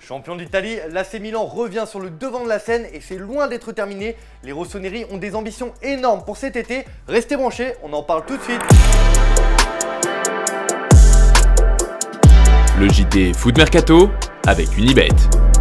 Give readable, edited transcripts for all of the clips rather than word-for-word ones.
Champion d'Italie, l'AC Milan revient sur le devant de la scène et c'est loin d'être terminé. Les rossoneri ont des ambitions énormes pour cet été. Restez branchés, on en parle tout de suite. Le JT Foot Mercato avec Unibet.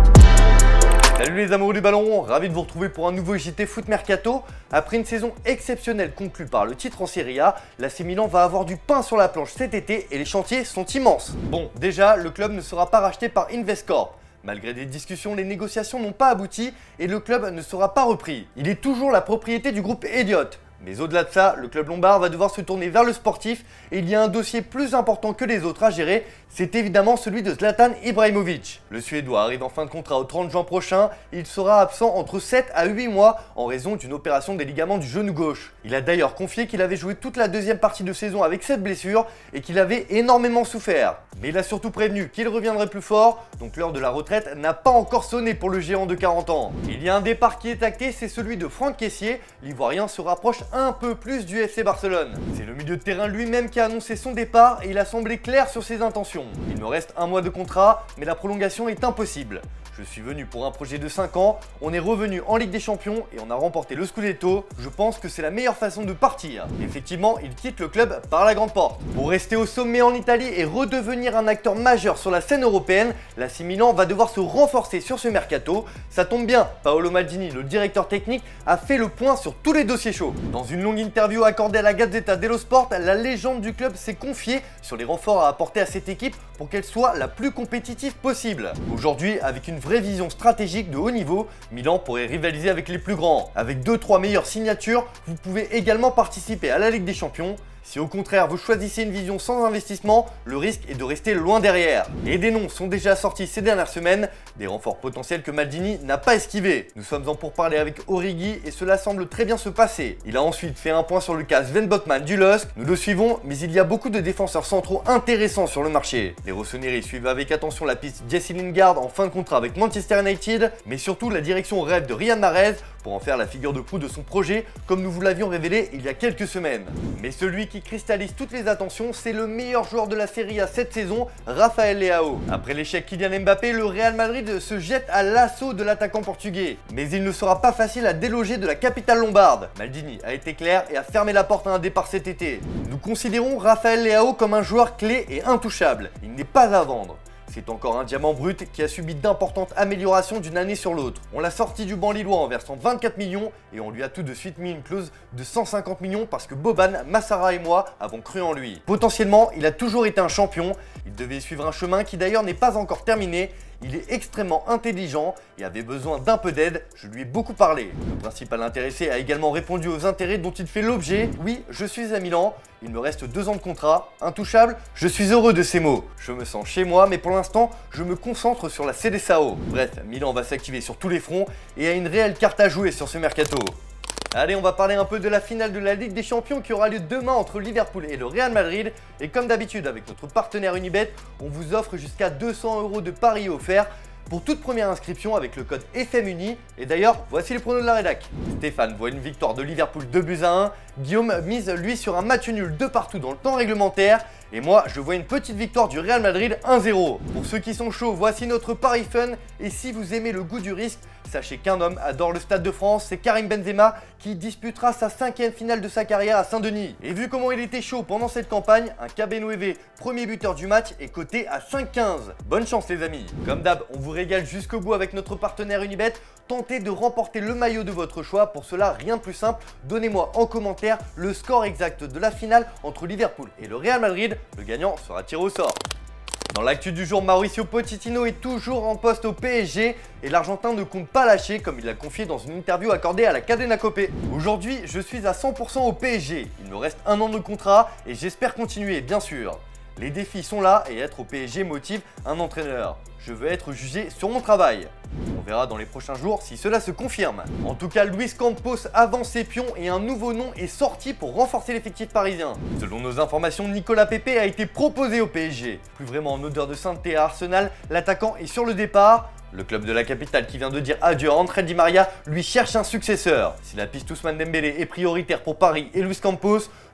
Salut les amoureux du ballon, ravi de vous retrouver pour un nouveau JT Foot Mercato. Après une saison exceptionnelle conclue par le titre en Serie A, l'AC Milan va avoir du pain sur la planche cet été et les chantiers sont immenses. Bon, déjà, le club ne sera pas racheté par Investcorp. Malgré des discussions, les négociations n'ont pas abouti et le club ne sera pas repris. Il est toujours la propriété du groupe Elliott. Mais au-delà de ça, le club lombard va devoir se tourner vers le sportif et il y a un dossier plus important que les autres à gérer, c'est évidemment celui de Zlatan Ibrahimovic. Le Suédois arrive en fin de contrat au 30 juin prochain, il sera absent entre 7 à 8 mois en raison d'une opération des ligaments du genou gauche. Il a d'ailleurs confié qu'il avait joué toute la deuxième partie de saison avec cette blessure et qu'il avait énormément souffert. Mais il a surtout prévenu qu'il reviendrait plus fort, donc l'heure de la retraite n'a pas encore sonné pour le géant de 40 ans. Il y a un départ qui est acté, c'est celui de Franck Kessié, l'Ivoirien se rapproche un peu plus du FC Barcelone. C'est le milieu de terrain lui-même qui a annoncé son départ et il a semblé clair sur ses intentions. Il me reste un mois de contrat, mais la prolongation est impossible. Je suis venu pour un projet de 5 ans, on est revenu en Ligue des Champions et on a remporté le Scudetto. Je pense que c'est la meilleure façon de partir. Effectivement, il quitte le club par la grande porte. Pour rester au sommet en Italie et redevenir un acteur majeur sur la scène européenne, l'AC Milan va devoir se renforcer sur ce mercato. Ça tombe bien, Paolo Maldini, le directeur technique, a fait le point sur tous les dossiers chauds. Dans une longue interview accordée à la Gazzetta dello Sport, la légende du club s'est confiée sur les renforts à apporter à cette équipe pour qu'elle soit la plus compétitive possible. Aujourd'hui, avec une vraie vision stratégique de haut niveau, Milan pourrait rivaliser avec les plus grands. Avec 2-3 meilleures signatures, vous pouvez également participer à la Ligue des Champions. Si au contraire vous choisissez une vision sans investissement, le risque est de rester loin derrière. Et des noms sont déjà sortis ces dernières semaines, des renforts potentiels que Maldini n'a pas esquivés. Nous sommes en pourparlers avec Origi et cela semble très bien se passer. Il a ensuite fait un point sur le cas Sven Botman du LOSC, nous le suivons, mais il y a beaucoup de défenseurs centraux intéressants sur le marché. Les rossoneri suivent avec attention la piste Jesse Lingard en fin de contrat avec Manchester United, mais surtout la direction rêve de Riyad Mahrez pour en faire la figure de proue de son projet, comme nous vous l'avions révélé il y a quelques semaines. Mais celui qui cristallise toutes les attentions, c'est le meilleur joueur de la Serie A cette saison, Rafael Leao. Après l'échec Kylian Mbappé, le Real Madrid se jette à l'assaut de l'attaquant portugais. Mais il ne sera pas facile à déloger de la capitale lombarde. Maldini a été clair et a fermé la porte à un départ cet été. Nous considérons Rafael Leao comme un joueur clé et intouchable. Il n'est pas à vendre. C'est encore un diamant brut qui a subi d'importantes améliorations d'une année sur l'autre. On l'a sorti du banc lillois en versant 24 millions et on lui a tout de suite mis une clause de 150 millions parce que Boban, Massara et moi avons cru en lui. Potentiellement, il a toujours été un champion. Il devait suivre un chemin qui d'ailleurs n'est pas encore terminé. Il est extrêmement intelligent et avait besoin d'un peu d'aide, je lui ai beaucoup parlé. Le principal intéressé a également répondu aux intérêts dont il fait l'objet. Oui, je suis à Milan, il me reste 2 ans de contrat, intouchable, je suis heureux de ces mots. Je me sens chez moi, mais pour l'instant, je me concentre sur la Seleção. Bref, Milan va s'activer sur tous les fronts et a une réelle carte à jouer sur ce mercato. Allez, on va parler un peu de la finale de la Ligue des Champions qui aura lieu demain entre Liverpool et le Real Madrid. Et comme d'habitude, avec notre partenaire Unibet, on vous offre jusqu'à 200 € de paris offerts pour toute première inscription avec le code FMUNI. Et d'ailleurs, voici les pronos de la rédac. Stéphane voit une victoire de Liverpool 2-1. Guillaume mise lui sur un match nul de partout dans le temps réglementaire. Et moi, je vois une petite victoire du Real Madrid 1-0. Pour ceux qui sont chauds, voici notre pari fun. Et si vous aimez le goût du risque, sachez qu'un homme adore le Stade de France, c'est Karim Benzema qui disputera sa 5e finale de sa carrière à Saint-Denis. Et vu comment il était chaud pendant cette campagne, un KB9, premier buteur du match, est coté à 5,15. Bonne chance les amis. Comme d'hab, on vous régale jusqu'au bout avec notre partenaire Unibet. Tentez de remporter le maillot de votre choix. Pour cela, rien de plus simple, donnez-moi en commentaire le score exact de la finale entre Liverpool et le Real Madrid. Le gagnant sera tiré au sort. Dans l'actu du jour, Mauricio Pochettino est toujours en poste au PSG et l'Argentin ne compte pas lâcher comme il l'a confié dans une interview accordée à la Cadena Copé. Aujourd'hui, je suis à 100% au PSG. Il me reste 1 an de contrat et j'espère continuer, bien sûr. Les défis sont là et être au PSG motive un entraîneur. Je veux être jugé sur mon travail. On verra dans les prochains jours si cela se confirme. En tout cas, Luis Campos avance ses pions et un nouveau nom est sorti pour renforcer l'effectif parisien. Selon nos informations, Nicolas Pepe a été proposé au PSG. Plus vraiment en odeur de sainteté à Arsenal, l'attaquant est sur le départ. Le club de la capitale qui vient de dire adieu à André Di Maria lui cherche un successeur. Si la piste Ousmane Dembélé est prioritaire pour Paris et Luis Campos,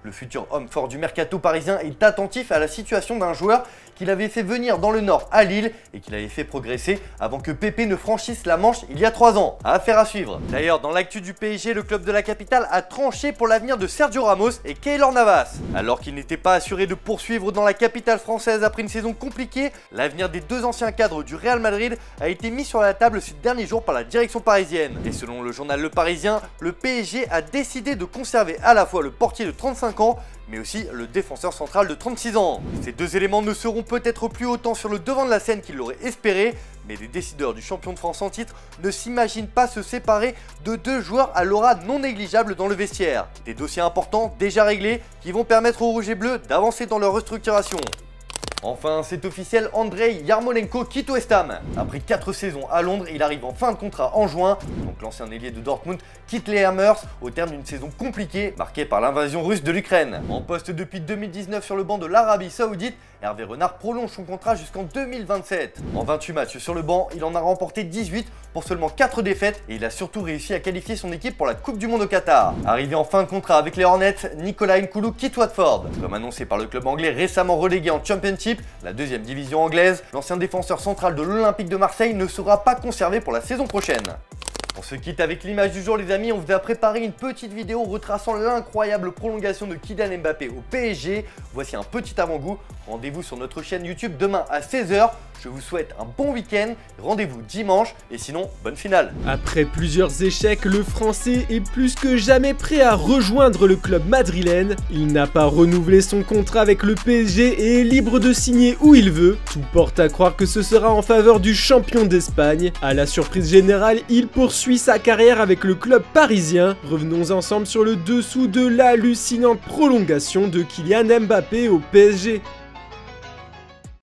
Le futur homme fort du mercato parisien est attentif à la situation d'un joueur qu'il avait fait venir dans le Nord à Lille et qu'il avait fait progresser avant que Pépé ne franchisse la Manche il y a 3 ans. Affaire à suivre. D'ailleurs, dans l'actu du PSG, le club de la capitale a tranché pour l'avenir de Sergio Ramos et Keylor Navas. Alors qu'il n'était pas assuré de poursuivre dans la capitale française après une saison compliquée, l'avenir des deux anciens cadres du Real Madrid a été mis sur la table ces derniers jours par la direction parisienne. Et selon le journal Le Parisien, le PSG a décidé de conserver à la fois le portier de 35 ans mais aussi le défenseur central de 36 ans. Ces deux éléments ne seront peut-être plus autant sur le devant de la scène qu'ils l'auraient espéré, mais les décideurs du champion de France en titre ne s'imaginent pas se séparer de deux joueurs à l'aura non négligeable dans le vestiaire. Des dossiers importants déjà réglés qui vont permettre aux Rouges et Bleus d'avancer dans leur restructuration. Enfin, c'est officiel, Andrei Yarmolenko quitte West Ham. Après 4 saisons à Londres, il arrive en fin de contrat en juin. Donc l'ancien ailier de Dortmund quitte les Hammers au terme d'une saison compliquée marquée par l'invasion russe de l'Ukraine. En poste depuis 2019 sur le banc de l'Arabie Saoudite, Hervé Renard prolonge son contrat jusqu'en 2027. En 28 matchs sur le banc, il en a remporté 18 pour seulement 4 défaites et il a surtout réussi à qualifier son équipe pour la Coupe du Monde au Qatar. Arrivé en fin de contrat avec les Hornets, Nicolas Nkoulou quitte Watford. Comme annoncé par le club anglais récemment relégué en Championship, la deuxième division anglaise, l'ancien défenseur central de l'Olympique de Marseille ne sera pas conservé pour la saison prochaine. On se quitte avec l'image du jour les amis, on vous a préparé une petite vidéo retraçant l'incroyable prolongation de Kylian Mbappé au PSG. Voici un petit avant-goût, rendez-vous sur notre chaîne YouTube demain à 16 h. Je vous souhaite un bon week-end, rendez-vous dimanche et sinon, bonne finale. Après plusieurs échecs, le Français est plus que jamais prêt à rejoindre le club madrilène. Il n'a pas renouvelé son contrat avec le PSG et est libre de signer où il veut. Tout porte à croire que ce sera en faveur du champion d'Espagne. À la surprise générale, il poursuit sa carrière avec le club parisien. Revenons ensemble sur le dessous de l'hallucinante prolongation de Kylian Mbappé au PSG.